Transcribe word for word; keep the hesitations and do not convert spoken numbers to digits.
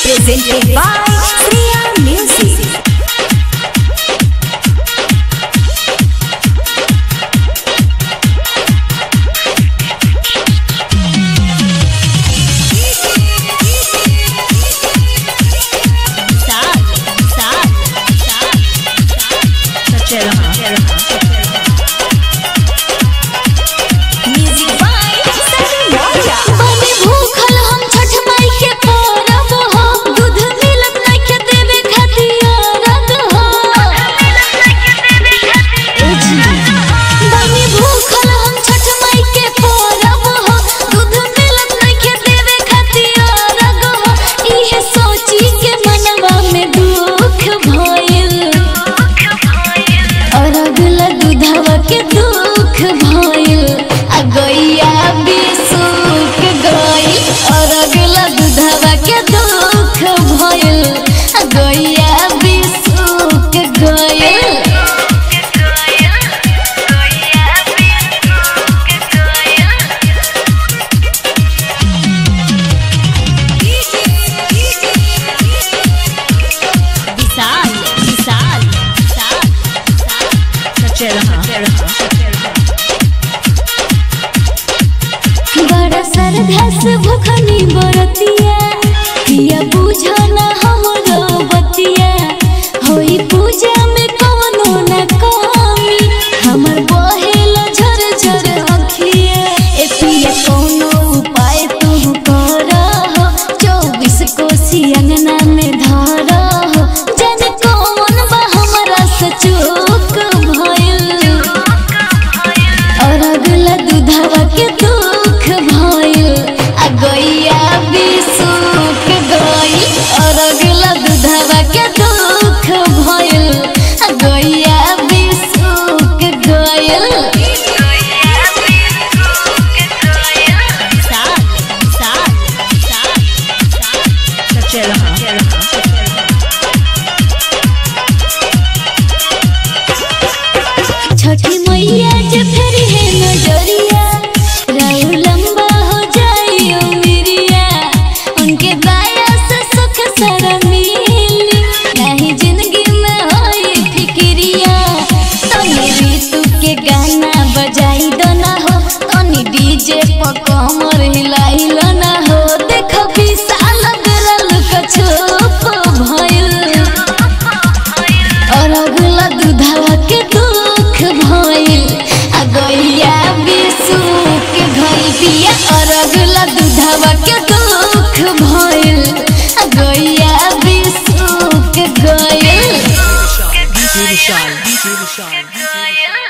presented by Sriya Music. बड़ा सरधस भुखनी बरतिया पिया पूजा ना हमरो बतिया होई पूजा में कवनो ना कमी हमर बहेल झर झर अखिया ए पिया कोनो उपाय तू कर चौबीस कोसी अंगना में धर जन कौन बा हमरा से चूक भइल और अगला दूधवा के दुख भइल आ गैया बिसुक गइल और अगला दूधवा के दुख भइल आ गैया बिसुक गइल। छठी मैया जे फेरी है नजरिया राउ लंबा हो जाई उमरिया उनके दया से सुख सारा मिली नहीं जिंदगी में होई फिक्रिया तनी ऋतु के गाना बजाई दो ना हो तनी डीजे पर कमर हिलाई लो ना हो देखो विशाल गरल का छुप भइल और अगला दूधवा के दुख भइल आ गैया बिसुक गइल पिया और अगला दूधवा के दुख भइल आ गैया बिसुक गइल।